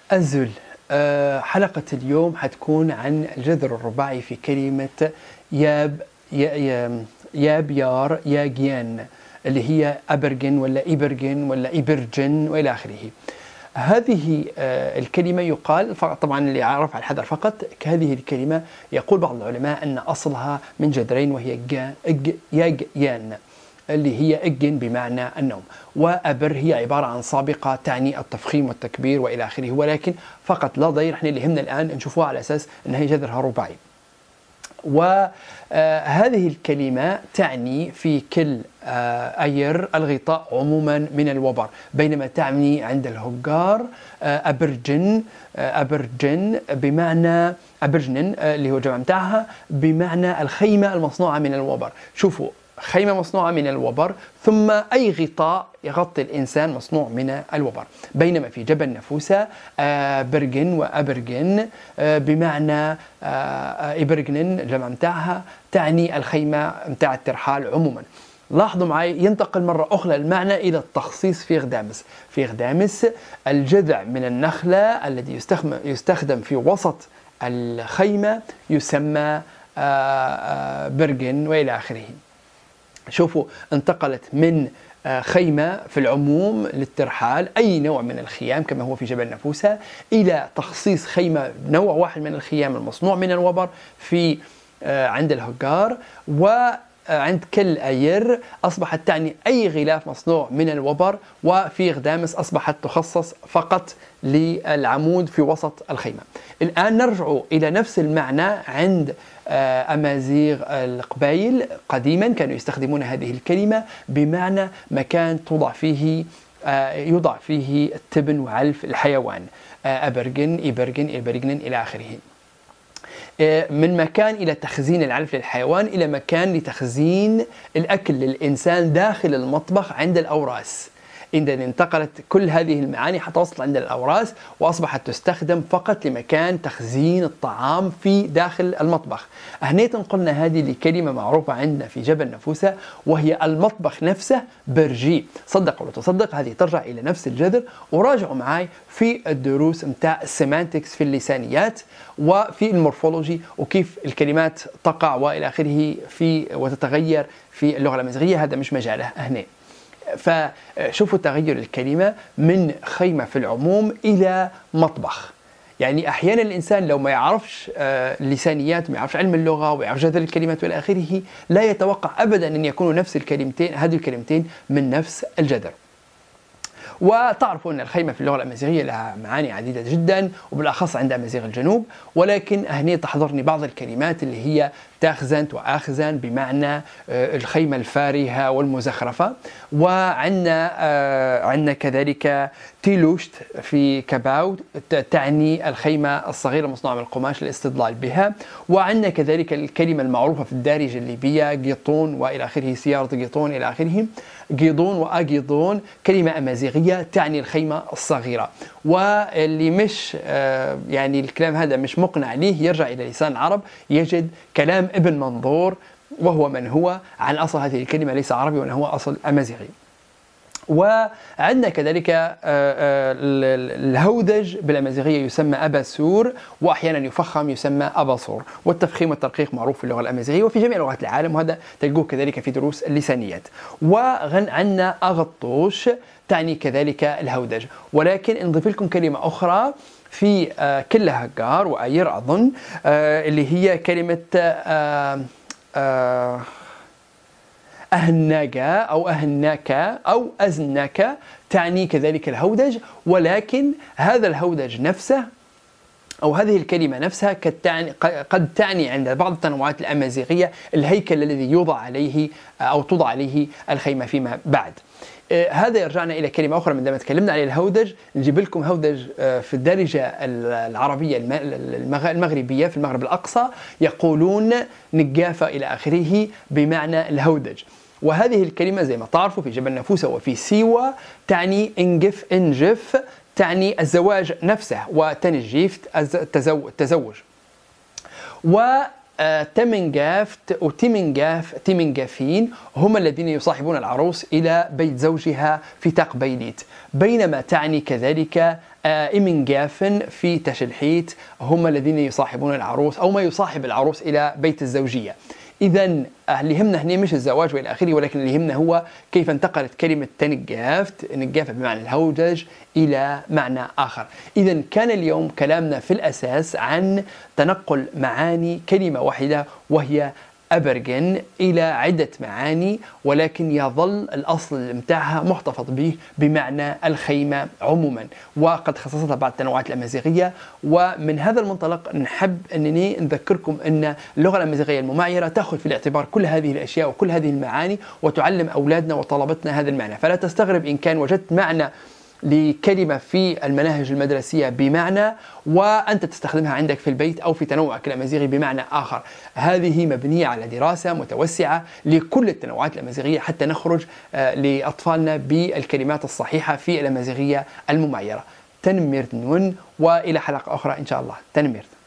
الذل. حلقة اليوم حتكون عن الجذر الرباعي في كلمة ياب ياب يار ياجيان، اللي هي أبرجن ولا إبرجن ولا إبرجن وإلى آخره. هذه الكلمة يقال طبعا اللي يعرف على الحذر فقط، هذه الكلمة يقول بعض العلماء أن أصلها من جذرين، وهي ياجيان اللي هي إجن بمعنى النوم، وأبر هي عبارة عن سابقة تعني التفخيم والتكبير وإلى آخره، ولكن فقط لا ضير احنا اللي يهمنا الآن نشوفوها على أساس أنها جذرها رباعي. وهذه الكلمة تعني في كل أير الغطاء عموما من الوبر، بينما تعني عند الهجار أبرجن بمعنى أبرجنن اللي هو جمع متاعها بمعنى الخيمة المصنوعة من الوبر. شوفوا، خيمة مصنوعة من الوبر ثم أي غطاء يغطي الإنسان مصنوع من الوبر، بينما في جبل نفوسة برجن وأبرجن بمعنى إبرجنن جمع متاعها تعني الخيمة متاع الترحال عموما. لاحظوا معي، ينتقل مرة أخرى المعنى إلى التخصيص في غدامس. في غدامس الجذع من النخلة الذي يستخدم في وسط الخيمة يسمى برجن وإلى آخره. شوفوا، انتقلت من خيمة في العموم للترحال أي نوع من الخيام كما هو في جبل نفوسة، إلى تخصيص خيمة نوع واحد من الخيام المصنوع من الوبر في عند الهجار، وعند كل أير أصبحت تعني أي غلاف مصنوع من الوبر، وفي غدامس أصبحت تخصص فقط للعمود في وسط الخيمة. الآن نرجع إلى نفس المعنى عند أمازيغ القبائل. قديما كانوا يستخدمون هذه الكلمة بمعنى مكان يوضع فيه التبن وعلف الحيوان، أبرجن إبرجن إبرجن إلى آخره. من مكان إلى تخزين العلف للحيوان إلى مكان لتخزين الأكل للإنسان داخل المطبخ عند الأوراس. إذا انتقلت كل هذه المعاني حتى وصلت عند الأوراس، وأصبحت تستخدم فقط لمكان تخزين الطعام في داخل المطبخ. أهنية قلنا هذه لكلمة معروفة عندنا في جبل نفوسة، وهي المطبخ نفسه برجي. صدق ولا تصدق، هذه ترجع إلى نفس الجذر. وراجعوا معي في الدروس متاع السيمانتكس في اللسانيات وفي المورفولوجي، وكيف الكلمات تقع وإلى آخره وتتغير في اللغة الأمازيغية. هذا مش مجاله هنا. فشوفوا تغير الكلمة من خيمة في العموم إلى مطبخ. يعني أحيانا الإنسان لو ما يعرفش اللسانيات، ما يعرفش علم اللغة ويعرف جذر الكلمات وإلى آخره، لا يتوقع أبدا أن يكونوا نفس الكلمتين، هذه الكلمتين من نفس الجذر. وتعرفوا أن الخيمة في اللغة الأمازيغية لها معاني عديدة جدا، وبالأخص عند أمازيغ الجنوب، ولكن أهنية تحضرني بعض الكلمات اللي هي تاخزنت وآخزن بمعنى الخيمة الفارهة والمزخرفة. وعندنا كذلك تيلوشت في كباو تعني الخيمة الصغيرة المصنوعة من القماش للاستظلال بها. وعندنا كذلك الكلمة المعروفة في الدارجة الليبية جيطون وإلى آخره، سيارة جيطون إلى آخره. جيضون وأجيضون كلمة أمازيغية تعني الخيمة الصغيرة. واللي مش يعني الكلام هذا مش مقنع ليه، يرجع إلى لسان العرب يجد كلام ابن منظور، وهو من هو عن أصل هذه الكلمة ليس عربي وإنه هو أصل أمازيغي. وعندنا كذلك الهودج بالأمازيغية يسمى أباسور، وأحيانا يفخم يسمى أباصور، والتفخيم والترقيق معروف في اللغة الأمازيغية وفي جميع لغات العالم، وهذا تلقوه كذلك في دروس اللسانيات. وعندنا أغطوش تعني كذلك الهودج. ولكن نضيف لكم كلمة أخرى في كل هجار وأير أظن، اللي هي كلمة أهنجا أو أهناك أو أزنك تعني كذلك الهودج. ولكن هذا الهودج نفسه أو هذه الكلمة نفسها قد تعني عند بعض التنوعات الأمازيغية الهيكل الذي يوضع عليه أو توضع عليه الخيمة فيما بعد. هذا يرجعنا إلى كلمة أخرى. من دام تكلمنا عن الهودج، نجيب لكم هودج في الدارجة العربية المغربية في المغرب الأقصى، يقولون نقافة إلى آخره بمعنى الهودج. وهذه الكلمة زي ما تعرفوا في جبل نفوسة وفي سيوة تعني انجف تعني الزواج نفسه، وتنجيف التزوج. تمنجافت وتيمنجافين هم الذين يصاحبون العروس إلى بيت زوجها في تاق بيليت، بينما تعني كذلك إمن جافن في تشلحيت هم الذين يصاحبون العروس أو ما يصاحب العروس إلى بيت الزوجية. إذا اللي يهمنا هنا مش الزواج وإلى آخره، ولكن اللي يهمنا هو كيف انتقلت كلمة تنجافت، نجافة بمعنى الهودج، إلى معنى آخر. إذا كان اليوم كلامنا في الأساس عن تنقل معاني كلمة واحدة وهي أبرجن إلى عدة معاني، ولكن يظل الأصل متاعها محتفظ به بمعنى الخيمة عموما، وقد خصصتها بعض التنوعات الأمازيغية. ومن هذا المنطلق نحب أنني نذكركم أن اللغة الأمازيغية الممعيرة تأخذ في الاعتبار كل هذه الأشياء وكل هذه المعاني، وتعلم أولادنا وطلبتنا هذا المعنى. فلا تستغرب إن كان وجدت معنى لكلمة في المناهج المدرسية بمعنى وأنت تستخدمها عندك في البيت أو في تنوعك الأمازيغي بمعنى آخر. هذه مبنية على دراسة متوسعة لكل التنوعات الأمازيغية حتى نخرج لأطفالنا بالكلمات الصحيحة في الأمازيغية الممعيرة. تنميرت نون، وإلى حلقة أخرى إن شاء الله. تنميرت.